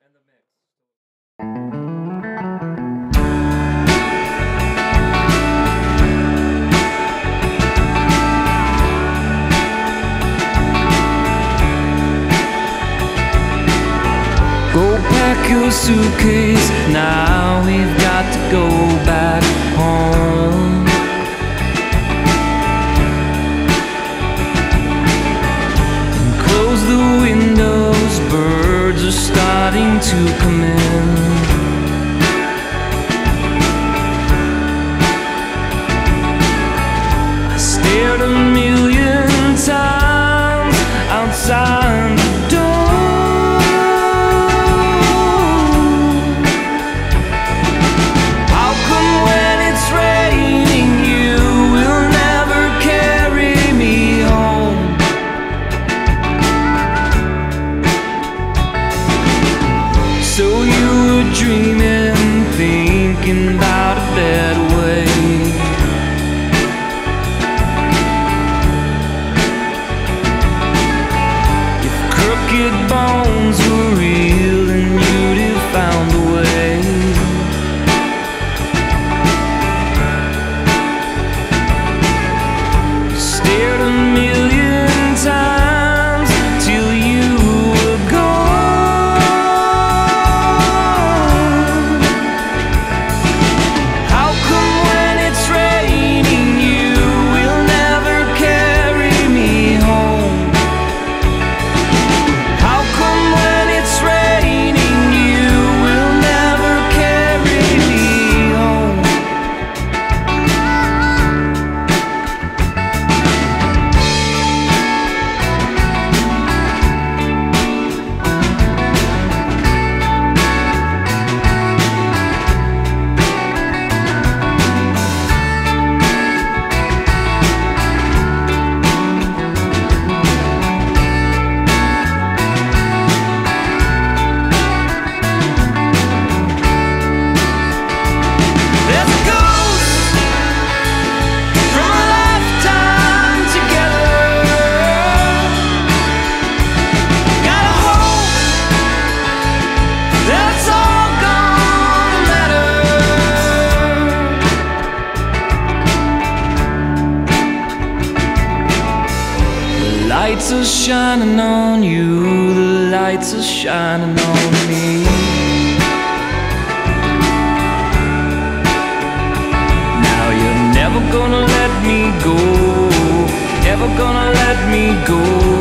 Go pack your suitcase, now we've got to go back home. And close the windows, birds are starting to come in. I stared a million times outside the door. Dreaming, thinking about a better way. If crooked bones were real, then you'd have found a way. Stared a million times till you were gone. The lights are shining on you, the lights are shining on me. Now you're never gonna let me go, never gonna let me go.